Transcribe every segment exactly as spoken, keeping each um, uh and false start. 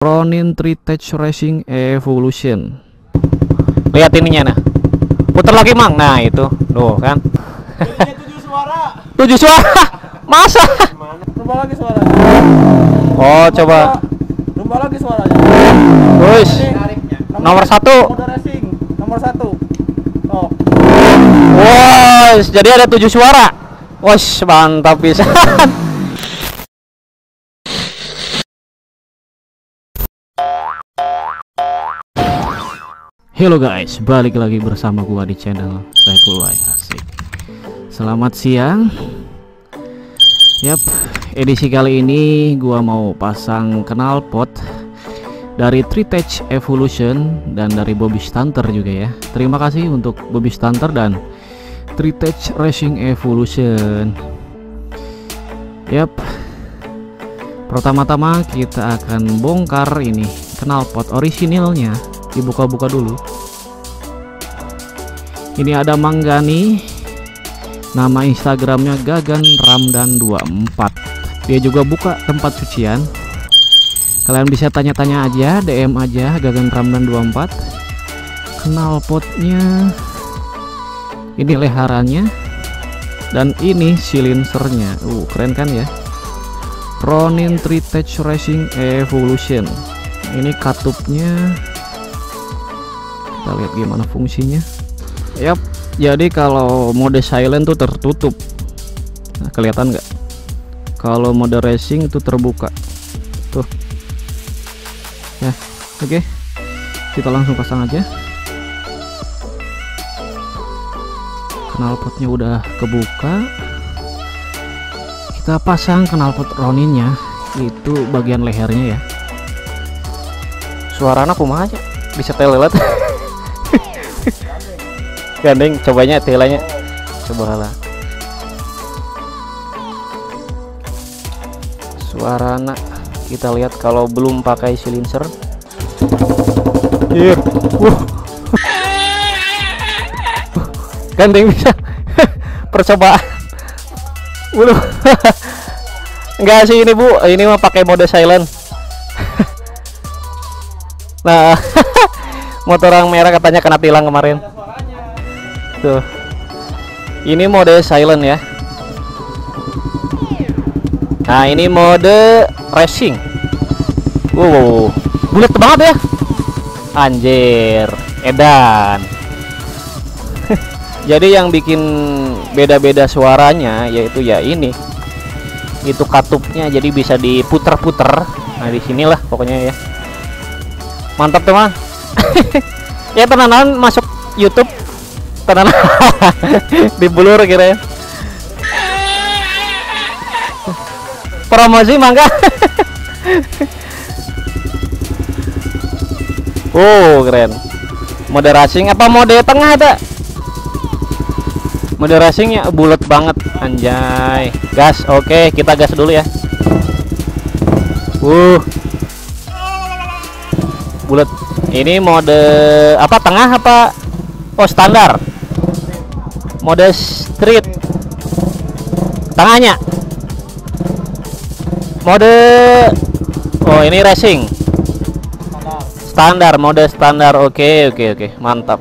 Ronin Tritech Racing Evolution. Lihat ininya nah. Putar lagi Mang. Nah itu. Tuh kan. tujuh suara. Tujuh suara. Masa? Rumah lagi suaranya. Oh, coba. Rumah lagi suaranya. Wis. Nomor satu. Mode racing. Nomor satu. Oh. Wah, jadi ada tujuh suara. Wah, mantap bisa. Halo guys, balik lagi bersama gua di channel Saiful Y. Asik. Selamat siang. Yap, edisi kali ini gua mau pasang knalpot dari Tritech Evolution dan dari Bobby Stunter juga ya. Terima kasih untuk Bobby Stunter dan Tritech Racing Evolution. Yap. Pertama-tama kita akan bongkar ini knalpot orisinilnya. Dibuka-buka dulu. Ini ada Manggani, nama Instagramnya Gagan Ramdan dua puluh empat. Dia juga buka tempat cucian. Kalian bisa tanya-tanya aja, D M aja Gagan Ramdan dua puluh empat. Knalpotnya ini leharannya dan ini silinsernya. Uh, keren kan ya? Ronin Tritech Racing Evolution. Ini katupnya. Kita lihat gimana fungsinya. Yap, jadi kalau mode silent tuh tertutup. Nah, kelihatan nggak? Kalau mode racing itu terbuka. Tuh. Ya, oke. Okay. Kita langsung pasang aja. Knalpotnya udah kebuka. Kita pasang knalpot Roninnya. Itu bagian lehernya ya. Suaranya kumaha aja. Bisa telelet. Gandeng, cobanya telanya. Coba lah. Suarana kita lihat kalau belum pakai silencer. Iya. Wuh. Gandeng bisa. Percobaan. Waduh. Enggak sih ini Bu, ini mah pakai mode silent. Nah, motor yang merah katanya kena tilang kemarin. Tuh. Ini mode silent ya. Nah, ini mode racing. Wow, bulat banget ya. Anjir, edan. Jadi yang bikin beda-beda suaranya yaitu ya ini. Itu katupnya jadi bisa diputer-puter. Nah, di sinilah pokoknya ya. Mantap teman. Ya tenanan masuk YouTube. Tenanan. Dibulur kira ya. Promosi mangga. Oh, keren. Mode racing apa mode tengah ada? Mode racingnya bulat banget, anjay. Gas, oke, okay, kita gas dulu ya. Uh. Bulat. Ini mode apa tengah apa? Oh, standar. Mode street. Tengahnya. Mode oh, ini racing. Standar, mode standar. Oke, oke, oke. Mantap.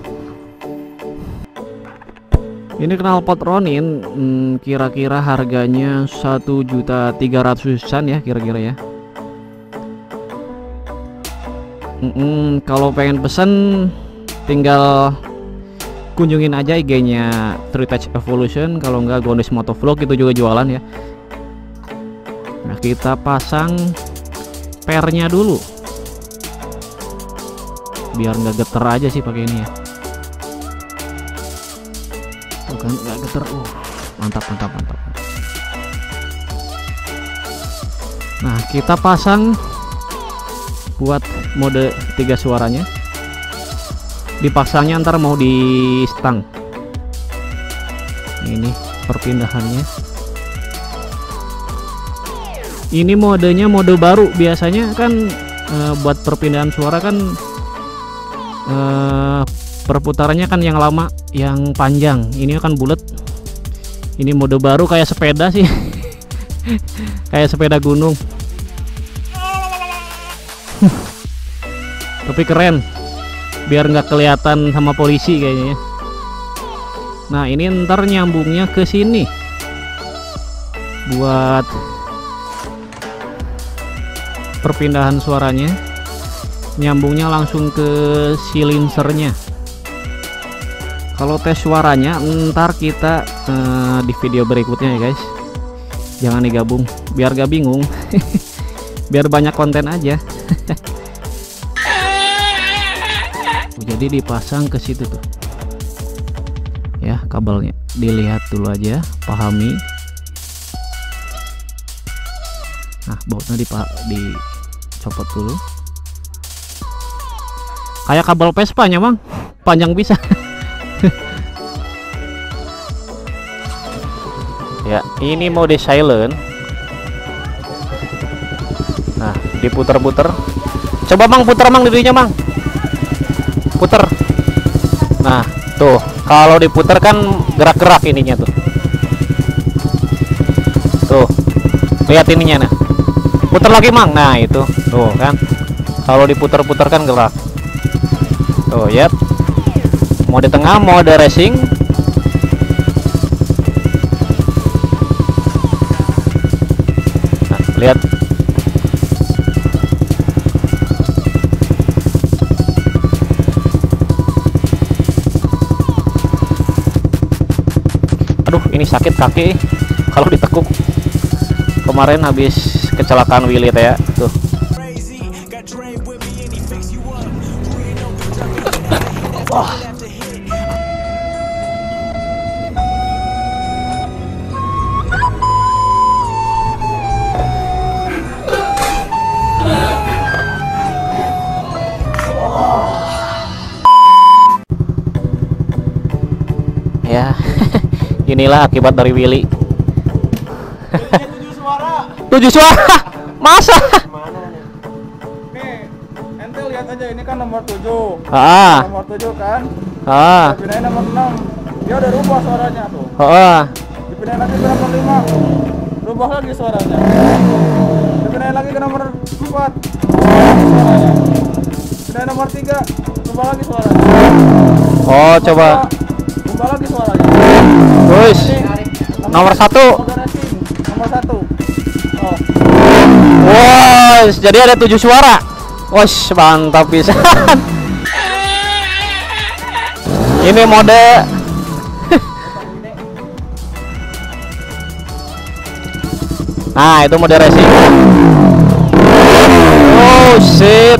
Ini knalpot Ronin kira-kira hmm, harganya satu juta tiga ratusan ya kira-kira ya. Hmm, kalau pengen pesen tinggal kunjungin aja I G-nya Tritech Evolution, kalau enggak Gondes Motovlog itu juga jualan ya. Nah, kita pasang pernya dulu. Biar nggak geter aja sih pakai ini ya. Bukan nggak geter. Uh, mantap mantap mantap. Nah, kita pasang buat mode tiga suaranya. Dipasangnya ntar mau di stang. Ini perpindahannya. Ini modenya mode baru. Biasanya kan e, buat perpindahan suara kan e, perputarannya kan yang lama, yang panjang. Ini kan bulat. Ini mode baru kayak sepeda sih. Kayak sepeda gunung. Tapi keren, biar nggak kelihatan sama polisi kayaknya ya. Nah ini ntar nyambungnya ke sini buat perpindahan suaranya, nyambungnya langsung ke silinsernya. Kalau tes suaranya ntar kita uh, di video berikutnya ya guys, jangan digabung biar gak bingung. Biar banyak konten aja. Jadi dipasang ke situ tuh ya, kabelnya dilihat dulu aja, pahami. Nah bautnya dipa dicopot dulu, kayak kabel Vespa nya Bang, panjang bisa. Ya ini mode silent. Nah diputer-puter, coba Bang puter Bang dirinya Bang, puter. Nah tuh kalau diputer kan gerak-gerak ininya tuh, tuh lihat ininya. Nah puter lagi Mang, nah itu tuh kan, kalau diputer-puter kan gerak tuh. Yap, mode tengah mode racing. Nah lihat, aduh ini sakit kaki kalau ditekuk. Kemarin habis kecelakaan Willy teh ya tuh. Oh. Ya inilah akibat dari Willy. Tujuh suara, masa? Nih, ente lihat aja, ini kan nomor tujuh. Ah. Nomor tujuh kan? Ah. Dipindahin nomor enam. Dia udah rubah suaranya tuh. Ah. Dipindahin lagi ke nomor lima. Rubah lagi suaranya. Dipindahin lagi ke nomor empat. Suaranya. Dipindahin nomor tiga. Rubah lagi suaranya. Oh, coba. Rubah lagi suaranya. Terus nomor satu. Nomor satu. Oh. Wow, jadi ada tujuh suara. Wos, mantap pisan. Ini mode nah, itu mode racing. Oh, shit.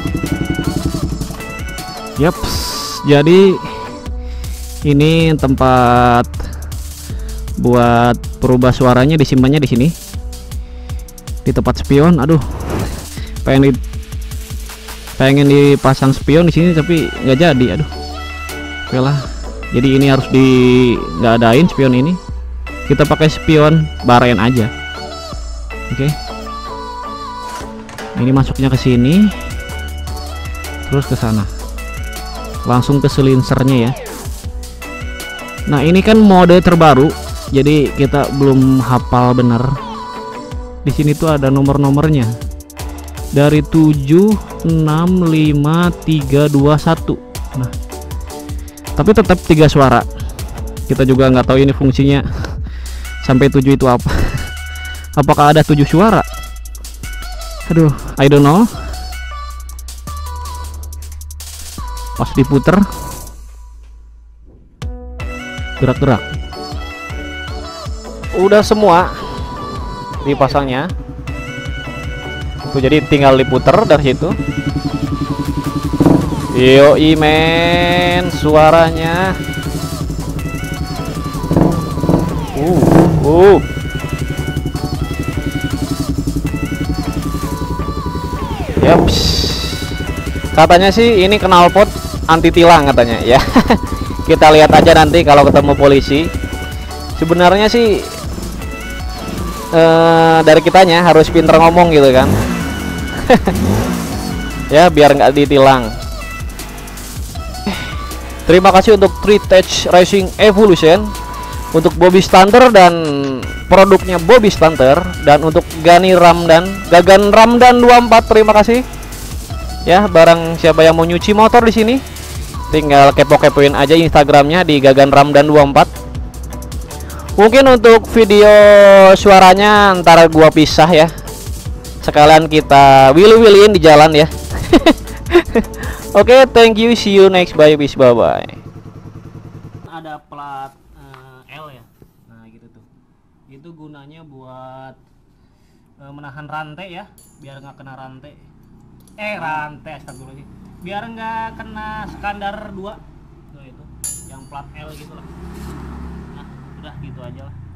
Yaps, jadi ini tempat buat perubah suaranya, disimpannya di sini di tempat spion. Aduh, pengen di pengen dipasang spion di sini tapi nggak jadi. Aduh, oke lah, jadi ini harus di nggak adain spion ini, kita pakai spion baren aja. Oke, ini masuknya ke sini terus ke sana langsung ke silinsernya ya. Nah ini kan mode terbaru, jadi kita belum hafal benar. Di sini tuh ada nomor-nomornya dari tujuh, enam, lima, tiga, dua, satu. Nah, tapi tetap tiga suara. Kita juga nggak tahu ini fungsinya sampai tujuh itu apa. Apakah ada tujuh suara? Aduh, I don't know. Pas diputer gerak-gerak. Udah semua dipasangnya tuh, jadi tinggal diputer dari situ. Yoi men, suaranya uh uh yaps. Katanya sih ini knalpot anti tilang katanya ya. Kita lihat aja nanti kalau ketemu polisi. Sebenarnya sih eh, dari kitanya harus pinter ngomong gitu kan. Ya biar nggak ditilang. Terima kasih untuk Three Touch Racing Evolution, untuk Bobby Stunter dan produknya Bobby Stunter, dan untuk Gani Ramdan, Gagan Ramdan dua puluh empat, terima kasih Ya, barang siapa yang mau nyuci motor di sini, tinggal kepo-kepoin aja Instagramnya di Gagan Ramdan dua puluh empat. Mungkin untuk video suaranya antara gua pisah ya. Sekalian kita willy-willyin di jalan ya. Oke, okay, thank you, see you next, bye, peace, bye bye. Ada plat uh, L ya. Nah, gitu tuh. Itu gunanya buat uh, menahan rantai ya, biar nggak kena rantai. Eh rantai astagfirullahaladzim, biar nggak kena skandar dua tuh, itu yang plat L gitu lah. Nah udah gitu aja lah.